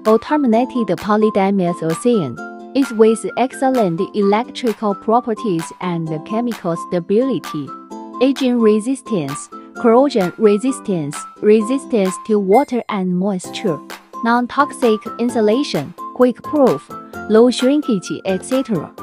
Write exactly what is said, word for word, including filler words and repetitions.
hydroxyl-terminated polydimethylsiloxane is with excellent electrical properties and chemical stability, aging resistance, corrosion resistance, resistance to water and moisture, non-toxic insulation, quick proof, low shrinkage, et cetera.